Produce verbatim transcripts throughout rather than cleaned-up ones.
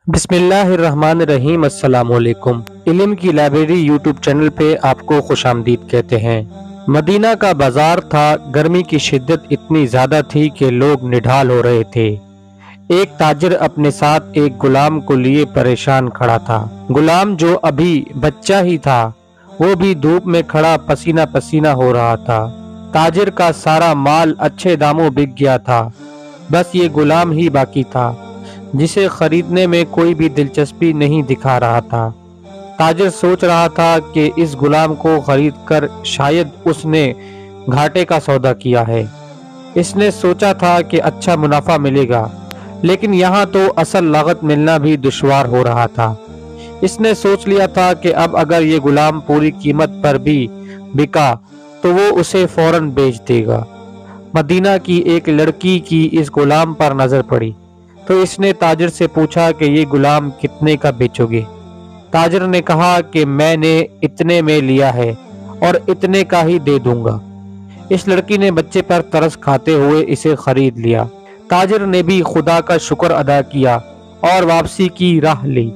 بسم اللہ الرحمن الرحیم۔ السلام علیکم۔ علم کی لائبریری یوٹیوب چینل پہ آپ کو خوش آمدید کہتے ہیں۔ مدینہ کا بازار تھا۔ گرمی کی شدت اتنی زیادہ تھی کہ لوگ نڈھال ہو رہے تھے۔ ایک تاجر اپنے ساتھ ایک غلام کو لیے پریشان کھڑا تھا۔ غلام جو ابھی بچہ ہی تھا وہ بھی دھوپ میں کھڑا پسینہ پسینہ ہو رہا تھا۔ تاجر کا سارا مال اچھے داموں بک گیا تھا، بس یہ غلام ہی باقی تھا جسے خریدنے میں کوئی بھی دلچسپی نہیں دکھا رہا تھا۔ تاجر سوچ رہا تھا کہ اس غلام کو خرید کر شاید اس نے گھاٹے کا سودا کیا ہے۔ اس نے سوچا تھا کہ اچھا منافع ملے گا، لیکن یہاں تو اصل لاگت ملنا بھی دشوار ہو رہا تھا۔ اس نے سوچ لیا تھا کہ اب اگر یہ غلام پوری قیمت پر بھی بکا تو وہ اسے فوراً بیچ دے گا۔ مدینہ کی ایک لڑکی کی اس غلام پر نظر پڑی تو اس نے تاجر سے پوچھا کہ یہ غلام کتنے کا بیچو گے؟ تاجر نے کہا کہ میں نے اتنے میں لیا ہے اور اتنے کا ہی دے دوں گا۔ اس لڑکی نے بچے پر ترس کھاتے ہوئے اسے خرید لیا۔ تاجر نے بھی خدا کا شکر ادا کیا اور واپسی کی راہ لی۔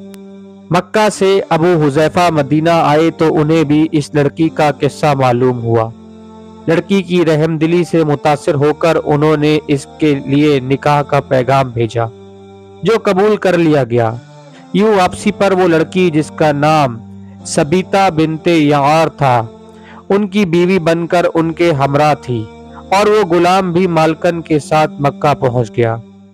مکہ سے ابو حذیفہ مدینہ آئے تو انہیں بھی اس لڑکی کا قصہ معلوم ہوا۔ لڑکی کی رحم دلی سے متاثر ہو کر انہوں نے اس کے لیے نکاح کا پیغام بھیجا جو قبول کر لیا گیا۔ یوں واپسی پر وہ لڑکی جس کا نام سبیتا بنت یعار تھا ان کی بیوی بن کر ان کے ہمراہ تھی، اور وہ غلام بھی مالکن کے ساتھ مکہ پہنچ گیا۔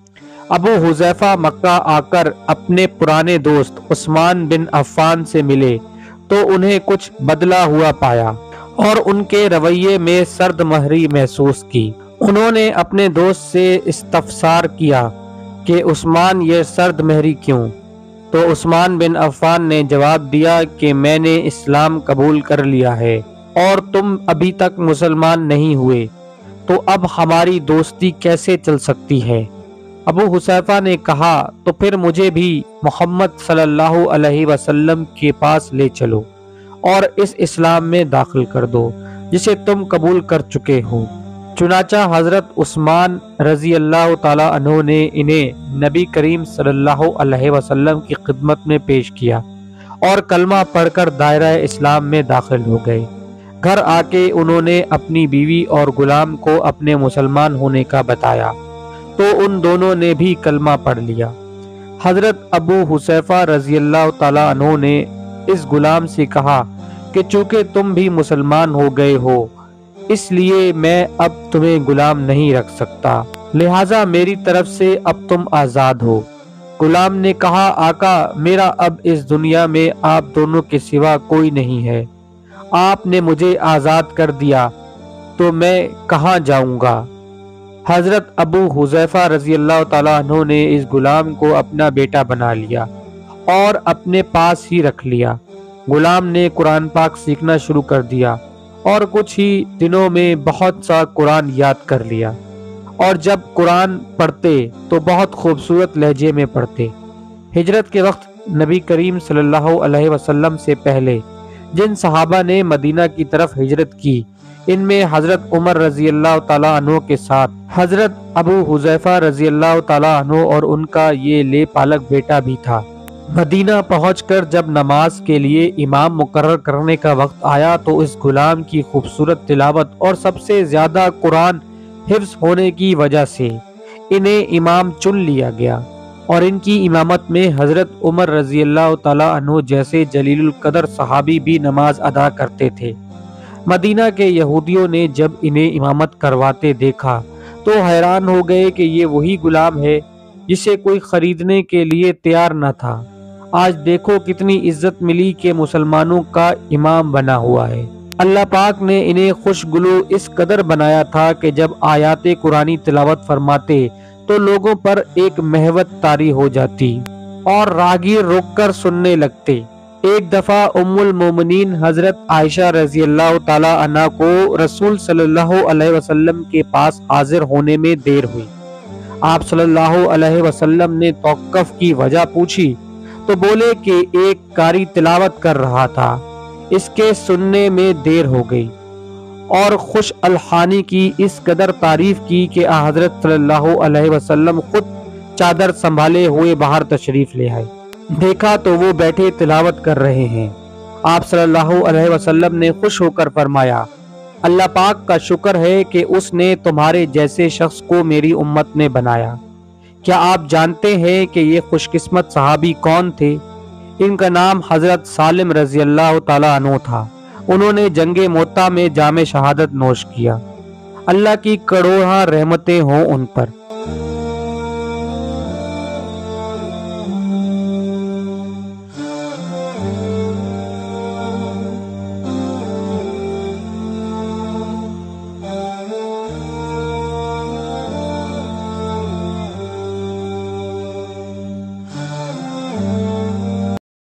ابو حذیفہ مکہ آ کر اپنے پرانے دوست عثمان بن عفان سے ملے تو انہیں کچھ بدلا ہوا پایا اور ان کے رویے میں سرد مہری محسوس کی۔ انہوں نے اپنے دوست سے استفسار کیا کہ عثمان یہ سرد مہری کیوں؟ تو عثمان بن عفان نے جواب دیا کہ میں نے اسلام قبول کر لیا ہے اور تم ابھی تک مسلمان نہیں ہوئے، تو اب ہماری دوستی کیسے چل سکتی ہے؟ ابو حذیفہ نے کہا تو پھر مجھے بھی محمد صلی اللہ علیہ وسلم کے پاس لے چلو اور اس اسلام میں داخل کر دو جسے تم قبول کر چکے ہو۔ چنانچہ حضرت عثمان رضی اللہ تعالیٰ عنہ نے انہیں نبی کریم صلی اللہ علیہ وسلم کی خدمت میں پیش کیا اور کلمہ پڑھ کر دائرہ اسلام میں داخل ہو گئے۔ گھر آ کے انہوں نے اپنی بیوی اور غلام کو اپنے مسلمان ہونے کا بتایا تو ان دونوں نے بھی کلمہ پڑھ لیا۔ حضرت ابو حذیفہ رضی اللہ تعالیٰ عنہ نے اس غلام سے کہا کہ چونکہ تم بھی مسلمان ہو گئے ہو اس لیے میں اب تمہیں غلام نہیں رکھ سکتا، لہٰذا میری طرف سے اب تم آزاد ہو۔ غلام نے کہا آقا میرا اب اس دنیا میں آپ دونوں کے سوا کوئی نہیں ہے، آپ نے مجھے آزاد کر دیا تو میں کہاں جاؤں گا؟ حضرت ابو حذیفہ رضی اللہ تعالیٰ عنہ نے اس غلام کو اپنا بیٹا بنا لیا اور اپنے پاس ہی رکھ لیا۔ غلام نے قرآن پاک سیکھنا شروع کر دیا اور کچھ ہی دنوں میں بہت سا قرآن یاد کر لیا، اور جب قرآن پڑھتے تو بہت خوبصورت لہجے میں پڑھتے۔ ہجرت کے وقت نبی کریم صلی اللہ علیہ وسلم سے پہلے جن صحابہ نے مدینہ کی طرف ہجرت کی ان میں حضرت عمر رضی اللہ تعالیٰ عنہ کے ساتھ حضرت ابو حذیفہ رضی اللہ تعالیٰ عنہ اور ان کا یہ لے پالک بیٹا بھی تھا۔ مدینہ پہنچ کر جب نماز کے لیے امام مقرر کرنے کا وقت آیا تو اس غلام کی خوبصورت تلاوت اور سب سے زیادہ قرآن حفظ ہونے کی وجہ سے انہیں امام چن لیا گیا، اور ان کی امامت میں حضرت عمر رضی اللہ تعالیٰ عنہ جیسے جلیل القدر صحابی بھی نماز ادا کرتے تھے۔ مدینہ کے یہودیوں نے جب انہیں امامت کرواتے دیکھا تو حیران ہو گئے کہ یہ وہی غلام ہے جسے کوئی خریدنے کے لیے تیار نہ تھا۔ آج دیکھو کتنی عزت ملی کہ مسلمانوں کا امام بنا ہوا ہے۔ اللہ پاک نے انہیں خوش گلو اس قدر بنایا تھا کہ جب آیات قرآنی تلاوت فرماتے تو لوگوں پر ایک مہوت طاری ہو جاتی اور راہگیر رک کر سننے لگتے۔ ایک دفعہ ام المومنین حضرت عائشہ رضی اللہ تعالی عنہ کو رسول صلی اللہ علیہ وسلم کے پاس حاضر ہونے میں دیر ہوئی۔ آپ صلی اللہ علیہ وسلم نے توقف کی وجہ پوچھی تو بولے کہ ایک قاری تلاوت کر رہا تھا، اس کے سننے میں دیر ہو گئی، اور خوش الحانی کی اس قدر تعریف کی کہ حضرت صلی اللہ علیہ وسلم خود چادر سنبھالے ہوئے باہر تشریف لے آئے۔ دیکھا تو وہ بیٹھے تلاوت کر رہے ہیں۔ آپ صلی اللہ علیہ وسلم نے خوش ہو کر فرمایا، اللہ پاک کا شکر ہے کہ اس نے تمہارے جیسے شخص کو میری امت میں بنایا۔ کیا آپ جانتے ہیں کہ یہ خوش قسمت صحابی کون تھے؟ ان کا نام حضرت سالم رضی اللہ تعالیٰ عنہ تھا۔ انہوں نے جنگ موتا میں جام شہادت نوش کیا۔ اللہ کی کروڑہ رحمتیں ہوں ان پر۔